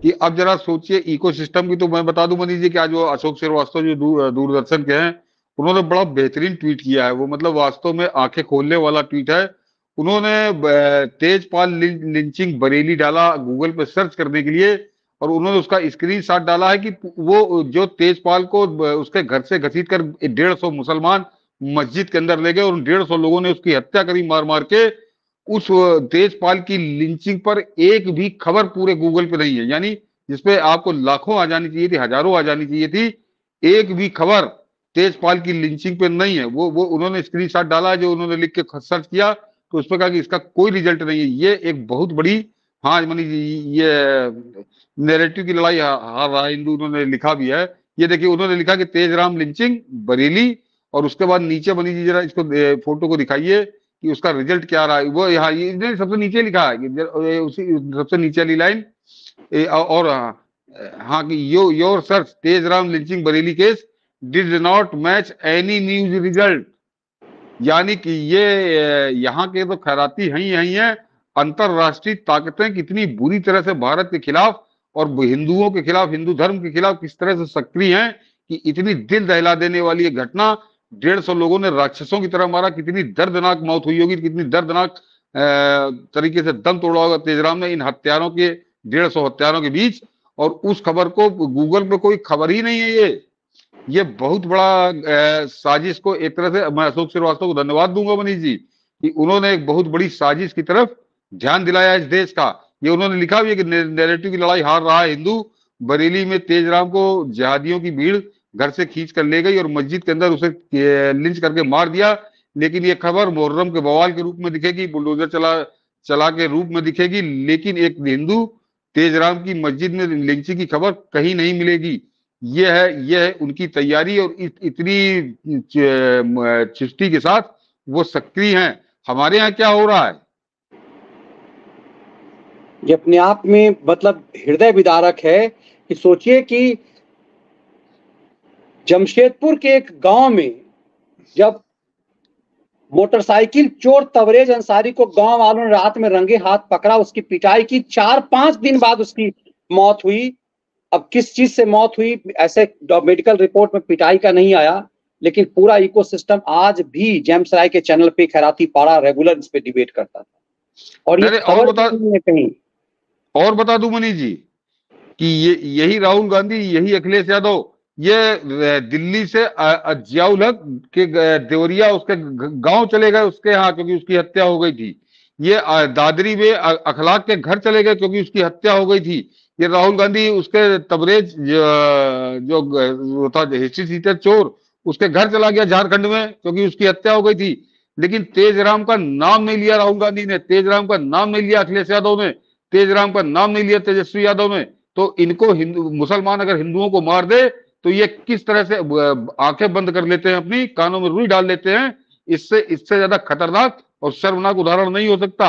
कि अब जरा सोचिए इकोसिस्टम की। तो मैं बता दूं मनीष जी कि आज वो अशोक श्रीवास्तव जो दूरदर्शन के हैं, उन्होंने बड़ा बेहतरीन ट्वीट किया है। वो मतलब वास्तव में आंखें खोलने वाला ट्वीट है। उन्होंने तेजपाल लिंचिंग बरेली डाला गूगल पे सर्च करने के लिए, और उन्होंने उसका स्क्रीनशॉट डाला है कि वो जो तेजपाल को उसके घर से घसीट कर 150 मुसलमान मस्जिद के अंदर ले गए, और 150 लोगों ने उसकी हत्या करी मार मार के। उस तेजपाल की लिंचिंग पर एक भी खबर पूरे गूगल पे नहीं है, यानी जिसपे आपको लाखों आ जानी चाहिए थी, हजारों आ जानी चाहिए थी, एक भी खबर तेजपाल की लिंचिंग पे नहीं है। वो उन्होंने स्क्रीनशॉट डाला, जो उन्होंने लिख के सर्च किया तो उस पर कहा कि इसका कोई रिजल्ट नहीं है। ये एक बहुत बड़ी, हाँ मनीष जी, ये नैरेटिव की लड़ाई हार रहा है हिंदू, उन्होंने लिखा भी है। ये देखिए उन्होंने लिखा कि तेजराम लिंचिंग बरेली, और उसके बाद नीचे मनीष जी जरा इसको फोटो को दिखाइए कि उसका रिजल्ट क्या रहा है। वो यहाँ ये सबसे नीचे लिखा है कि उसी सबसे नीचे वाली लाइन, और हाँ कि your search Tejram lynching Bareilly case did not match any news result. यानी कि ये यहाँ के तो खैराती हैं ही हैं। अंतरराष्ट्रीय ताकतें कितनी बुरी तरह से भारत के खिलाफ और हिंदुओं के खिलाफ, हिंदू धर्म के खिलाफ किस तरह से सक्रिय हैं कि इतनी दिल दहला देने वाली ये घटना, 150 लोगों ने राक्षसों की तरह मारा। कितनी दर्दनाक मौत हुई होगी, कितनी दर्दनाक तरीके से दम तोड़ा होगा तेजराम ने इन हत्यारों के, 150 हत्यारों के बीच। और उस खबर को गूगल पे कोई खबर ही नहीं है। ये बहुत बड़ा साजिश को, एक तरह से मैं अशोक श्रीवास्तव को धन्यवाद दूंगा मनीष जी कि उन्होंने एक बहुत बड़ी साजिश की तरफ ध्यान दिलाया इस देश का। ये उन्होंने लिखा भी है कि नैरेटिव की लड़ाई हार रहा है हिंदू। बरेली में तेजराम को जिहादियों की भीड़ घर से खींच कर ले गई और मस्जिद के अंदर उसे लिंच करके मार दिया। लेकिन ये खबर मुहर्रम के बवाल के रूप में दिखेगी, बुलडोजर चला चला के रूप में दिखेगी, लेकिन एक हिंदू तेजराम की मस्जिद में लिंचिंग की खबर कहीं नहीं मिलेगी। यह है उनकी तैयारी, और इतनी चुस्ती के साथ वो सक्रिय हैं। हमारे यहाँ क्या हो रहा है, ये अपने आप में मतलब हृदय विदारक है कि सोचिए कि जमशेदपुर के एक गांव में जब मोटरसाइकिल चोर तबरेज अंसारी को गांव वालों ने रात में रंगे हाथ पकड़ा, उसकी पिटाई की, 4-5 दिन बाद उसकी मौत हुई। अब किस चीज से मौत हुई ऐसे मेडिकल रिपोर्ट में पिटाई का नहीं आया, लेकिन पूरा इकोसिस्टम आज भी जेम्स राय के चैनल पे खैराती पाड़ा रेगुलर इस पे डिबेट करता था। और ये और बता दूं मनीष जी कि यही राहुल गांधी, यही अखिलेश यादव, ये दिल्ली से जियाउल हक के देवरिया उसके गांव चले गए उसके यहाँ, क्योंकि उसकी हत्या हो गई थी। ये दादरी में अखलाक के घर चले गए क्योंकि उसकी हत्या हो गई थी। ये राहुल गांधी उसके तबरेज जो था हिस्ट्री टीचर चोर, उसके घर चला गया झारखंड में क्योंकि उसकी हत्या हो गई थी। लेकिन तेजराम का नाम नहीं लिया राहुल गांधी ने, तेजराम का नाम नहीं लिया अखिलेश यादव ने, तेजराम का नाम नहीं लिया तेजस्वी यादव ने। तो इनको हिंदू मुसलमान अगर हिंदुओं को मार दे तो ये किस तरह से आंखें बंद कर लेते हैं, अपनी कानों में रुई डाल लेते हैं। इससे ज्यादा खतरनाक और शर्मनाक उदाहरण नहीं हो सकता।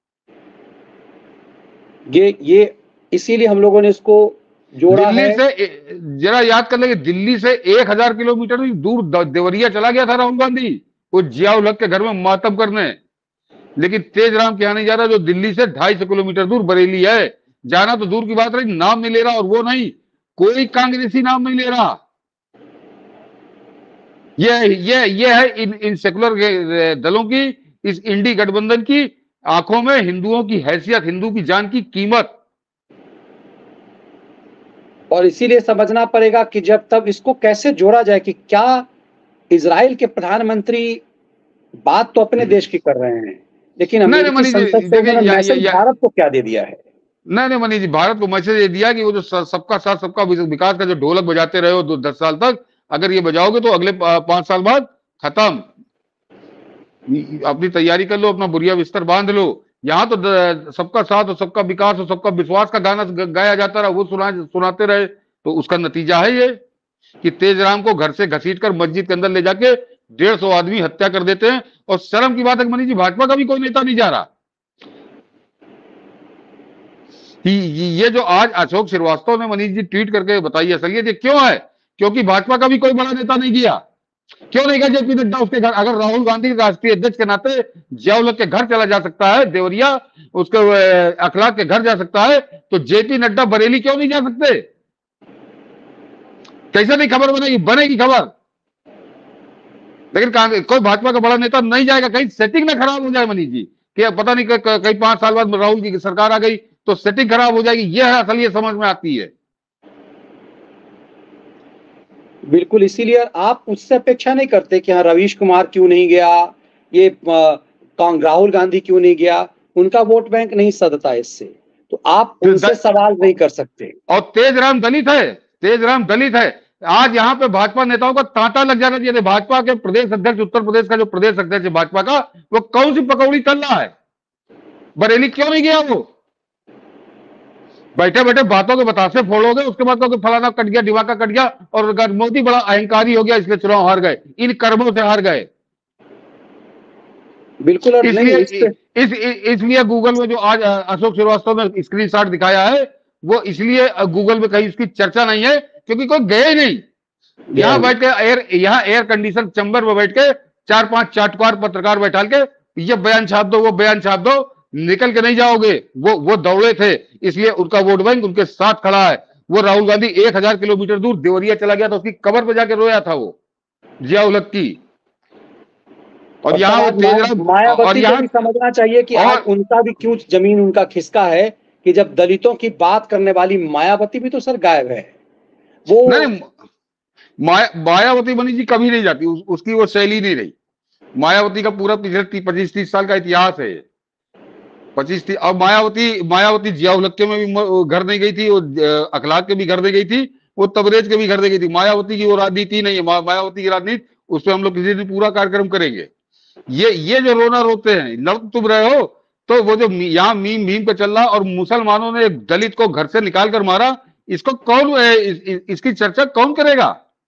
ये इसीलिए हम लोगों ने इसको जोड़ा है। दिल्ली से जरा याद कर लेंगे, दिल्ली से 1000 किलोमीटर दूर देवरिया चला गया था राहुल गांधी वो जियाउल हक के घर में मातम करने। लेकिन तेजराम के यहाँ नहीं जा रहा, जो दिल्ली से 250 किलोमीटर दूर बरेली है। जाना तो दूर की बात रही, नाम नहीं ले रहा, और वो नहीं, कोई कांग्रेसी नाम नहीं ले रहा। ये है इन सेकुलर दलों की, इस इंडी गठबंधन की आंखों में हिंदुओं की हैसियत, हिंदू की जान की कीमत। और इसीलिए समझना पड़ेगा कि जब तब इसको कैसे जोड़ा जाए कि क्या इजराइल के प्रधानमंत्री बात तो अपने देश की कर रहे हैं, लेकिन अमेरिकी संसद से उन्होंने मैसेज भारत को क्या दे दिया है। नहीं मनीष जी, भारत को मैसेज ये दिया कि वो जो सबका साथ सबका विकास का जो ढोलक बजाते रहे हो 10 साल तक, अगर ये बजाओगे तो अगले 5 साल बाद खत्म। अपनी तैयारी कर लो, अपना बुरिया बिस्तर बांध लो। यहाँ तो सबका साथ और सबका विकास और सबका विश्वास का गाना गाया जाता रहा, वो सुनाते रहे। तो उसका नतीजा है ये कि तेजराम को घर से घसीट कर मस्जिद के अंदर ले जाके 150 आदमी हत्या कर देते हैं। और शर्म की बात है मनीष जी, भाजपा का भी कोई नेता नहीं जा रहा। ये जो आज अशोक श्रीवास्तव ने मनीष जी ट्वीट करके बताई असलियत ये क्यों है, क्योंकि भाजपा का भी कोई बड़ा नेता नहीं गया। क्यों नहीं गया जेपी नड्डा उसके घर? अगर राहुल गांधी राष्ट्रीय अध्यक्ष के नाते जियाउल के घर चला जा सकता है, देवरिया उसके अखलाक के घर जा सकता है, तो जेपी नड्डा बरेली क्यों नहीं जा सकते? कैसे नहीं खबर बनेगी? बनेगी खबर। लेकिन कोई भाजपा का बड़ा नेता नहीं जाएगा, कहीं सेटिंग ना खराब हो जाए मनीष जी, कि पता नहीं कहीं 5 साल बाद राहुल जी की सरकार आ गई तो सेटिंग खराब हो जाएगी। यह है असल, ये समझ में आती है। बिल्कुल, इसीलिए आप उससे अपेक्षा नहीं करते कि हाँ रवीश कुमार क्यों नहीं गया, ये राहुल गांधी क्यों नहीं गया, उनका वोट बैंक नहीं सदता इससे, तो आप उनसे सवाल नहीं कर सकते। और तेजराम दलित है, तेजराम दलित है। आज यहाँ पे भाजपा नेताओं का तांता लग जाना चाहिए। भाजपा के प्रदेश अध्यक्ष, उत्तर प्रदेश का जो प्रदेश अध्यक्ष है भाजपा का, वो कौन सी पकौड़ी तल रहा है? बरेली क्यों नहीं गया वो? बैठे बैठे बातों के बतासे फोड़ोगे, उसके बाद कहोगे फलाना कट गया, दिमाग कट गया, और मोदी बड़ा अहंकारी हो गया इसलिए चुनाव हार गए। इन कर्मों से हार गए। बिल्कुल। और इसलिए गूगल में जो आज अशोक श्रीवास्तव ने स्क्रीनशॉट दिखाया है, वो इसलिए गूगल में कहीं उसकी चर्चा नहीं है क्योंकि कोई गए नहीं। यहाँ बैठ के यहाँ एयर कंडीशन चैम्बर में बैठ के 4-5 चाटुकार पत्रकार बैठा के ये बयान छाप दो, वो बयान छाप दो, निकल के नहीं जाओगे। वो दौड़े थे, इसलिए उनका वोट बैंक उनके साथ खड़ा है। वो राहुल गांधी 1000 किलोमीटर दूर देवरिया चला गया था, उसकी कबर पे जाके रोया था वो, जिया-उल हक की। और यहाँ मायावती को भी समझना चाहिए कि आज उनका भी क्यों जमीन उनका खिसका है, कि जब दलितों की बात करने वाली मायावती भी तो सर गायब है। वो नहीं, मायावती मनीष जी कभी नहीं जाती, उसकी वो शैली नहीं रही। मायावती का पूरा पिछले 25-30 साल का इतिहास है। 25-30। अब मायावती जिया-उल हक के में भी घर नहीं गई थी, वो अखलाक के भी घर नहीं गई थी, वो तबरेज के भी घर नहीं गई थी। मायावती की वो राजनीति नहीं है। मायावती की राजनीति, उस पर हम लोग किसी दिन पूरा कार्यक्रम करेंगे। ये जो रोना रोते हैं, लड़ तुम रहे हो, तो वो जो यहाँ मीम पे चल रहा, और मुसलमानों ने एक दलित को घर से निकाल कर मारा, इसको कौन इसकी चर्चा कौन करेगा?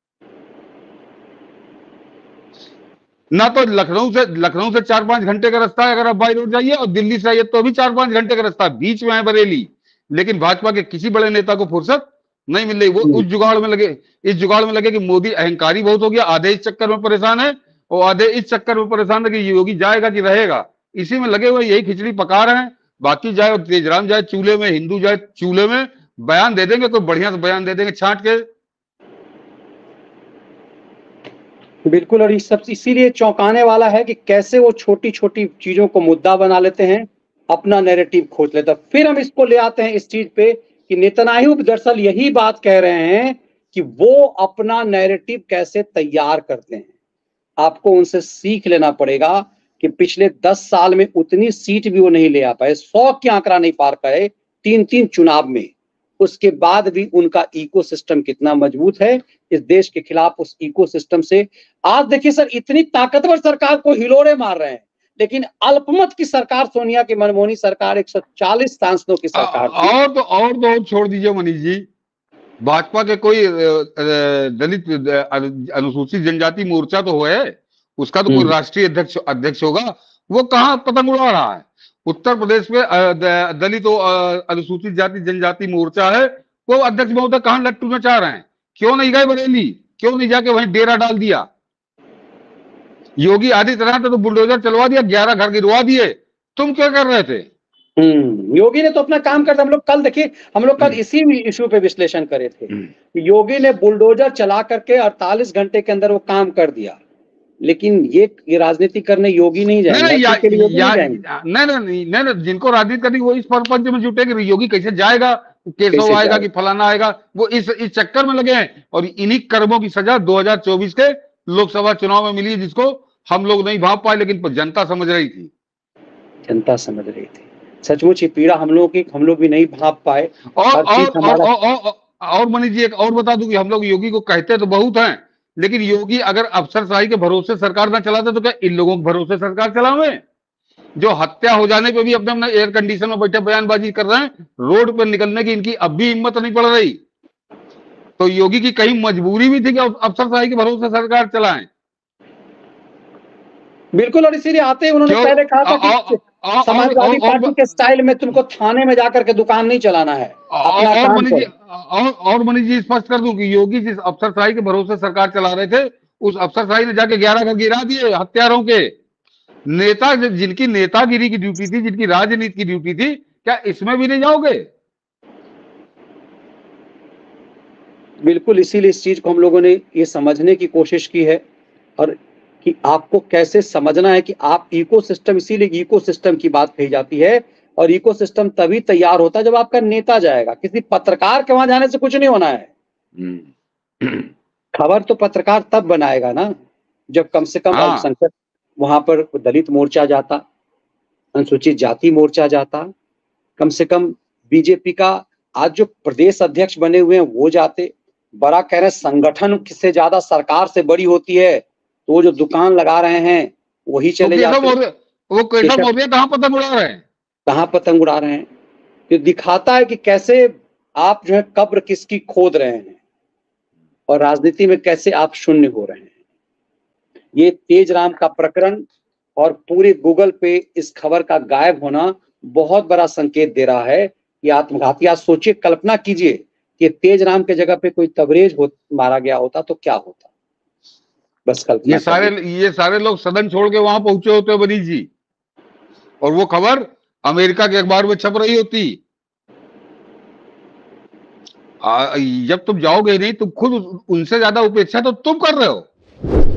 ना तो लखनऊ से 4-5 घंटे का रास्ता है अगर आप बाई रोड जाइए, और दिल्ली से आइए तो भी 4-5 घंटे का रास्ता, बीच में है बरेली। लेकिन भाजपा के किसी बड़े नेता को फुर्सत नहीं मिल रही। वो उस जुगाड़ में लगे, इस जुगाड़ में लगे कि मोदी अहंकारी बहुत हो गया, आधे इस चक्कर में परेशान है, और आधे इस चक्कर में परेशान है कि योगी जाएगा कि रहेगा। इसी में लगे हुए, यही खिचड़ी पका रहे हैं। बाकी जाए तेजराम जाए चूल्हे में, हिंदू जाए चूल्हे में, बयान दे देंगे, कोई बढ़िया से बयान दे देंगे छांट के। बिल्कुल। और इस सब इसीलिए चौंकाने वाला है कि कैसे वो छोटी छोटी चीजों को मुद्दा बना लेते हैं, अपना नैरेटिव खोज लेते हैं। फिर हम इसको ले आते हैं इस चीज पे कि नेतन्याहू दरअसल यही बात कह रहे हैं कि वो अपना नैरेटिव कैसे तैयार करते हैं। आपको उनसे सीख लेना पड़ेगा कि पिछले 10 साल में उतनी सीट भी वो नहीं ले आ पाए, 100 की आंकड़ा नहीं पार करे 3-3 चुनाव में। उसके बाद भी उनका इकोसिस्टम कितना मजबूत है इस देश के खिलाफ। उस इकोसिस्टम से आज देखिए सर, इतनी ताकतवर सरकार को हिलोड़े मार रहे हैं, लेकिन अल्पमत की सरकार, सोनिया की मनमोहनी सरकार 140 सांसदों की सरकार थी। और तो छोड़ दीजिए मनीष जी, भाजपा के कोई दलित अनुसूचित जनजाति मोर्चा तो है, उसका तो कोई राष्ट्रीय अध्यक्ष होगा। वो कहाँ पतंग उड़ा रहा है? उत्तर प्रदेश में दलित अनुसूचित जाति जनजाति मोर्चा है, वो अध्यक्ष महोदय कहाँ लट्टू में चाह रहे हैं? क्यों नहीं गए बरेली? क्यों नहीं जाके वहीं डेरा डाल दिया? योगी आदित्यनाथ ने तो बुलडोजर चलवा दिया, 11 घर गिरवा दिए। तुम क्या कर रहे थे? योगी ने तो अपना काम करता। हम लोग कल देखिए, हम लोग कल इसी इशू पे विश्लेषण करे थे। योगी ने बुलडोजर चला करके 48 घंटे के अंदर वो काम कर दिया। लेकिन ये राजनीति करने योगी नहीं जाएंगे। नहीं, जिनको राजनीति करनी वो इस परपंच में जुटेंगे। योगी कैसे जाएगा? केशव आएगा कि फलाना आएगा? वो इस चक्कर में लगे हैं। और इन्हीं कर्मों की सजा 2024 के लोकसभा चुनाव में मिली, जिसको हम लोग नहीं भाप पाए, लेकिन जनता समझ रही थी। जनता समझ रही थी। सचमुच ही पीड़ा हम लोग भी नहीं भाप पाए। और मनीष जी, एक और बता दूं कि हम लोग योगी को कहते तो बहुत हैं, लेकिन योगी अगर अफसरशाही के भरोसे सरकार ना चलाते तो क्या इन लोगों के भरोसे सरकार चलावे? जो हत्या हो जाने पे भी अपने एयर कंडीशन में बैठे बयानबाजी कर रहे हैं, रोड पर निकलने की इनकी अब भी हिम्मत नहीं पड़ रही। तो योगी की कहीं मजबूरी भी थी कि अफसरशाही के भरोसे सरकार चलाएं। बिल्कुल। और इसीलिए आते ही उन्होंने पहले कहा था कि समाजवादी पार्टी के स्टाइल में तुमको थाने में जाकर के दुकान नहीं चलाना है। और मनीष जी स्पष्ट कर दूं कि योगी जिस अफसरशाही के भरोसे सरकार चला रहे थे, उस अफसरशाही ने जाके 11 घर गिरा दिए हत्यारों के। नेता जिनकी नेतागिरी की ड्यूटी थी, जिनकी राजनीति की ड्यूटी थी, क्या इसमें भी नहीं जाओगे? बिल्कुल, इसीलिए इस चीज को हम लोगों ने ये समझने की कोशिश की है, और कि आपको कैसे समझना है कि आप इकोसिस्टम, इसीलिए इकोसिस्टम की बात कही जाती है, और इकोसिस्टम तभी तैयार होता है जब आपका नेता जाएगा। किसी पत्रकार के वहां जाने से कुछ नहीं होना है। खबर तो पत्रकार तब बनाएगा ना जब कम से कम हाँ, अल्पसंख्यक वहां पर दलित मोर्चा जाता, अनुसूचित जाति मोर्चा जाता, कम से कम बीजेपी का आज जो प्रदेश अध्यक्ष बने हुए हैं वो जाते। बड़ा कह रहे हैं संगठन से ज्यादा सरकार से बड़ी होती है, तो वो जो दुकान लगा रहे हैं वही तो चले केशव जाते। मौर्य, वो केशव केशव मौर्य कहाँ पतंग उड़ा रहे हैं? कहाँ पतंग उड़ा रहे हैं? ये दिखाता है कि कैसे आप जो है कब्र किसकी खोद रहे हैं, और राजनीति में कैसे आप शून्य हो रहे हैं। ये तेजराम का प्रकरण और पूरे गूगल पे इस खबर का गायब होना बहुत बड़ा संकेत दे रहा है कि आत्मघाती। आज सोचिए, कल्पना कीजिए कि तेजराम के जगह पे कोई तबरेज मारा गया होता तो क्या होता। बस कल्पना करिए। ये सारे लोग सदन छोड़ के वहां पहुंचे होते मनीष जी, और वो खबर अमेरिका के अखबार में छप रही होती। जब तुम जाओगे नहीं, तुम खुद उनसे ज्यादा उपेक्षा तो तुम कर रहे हो।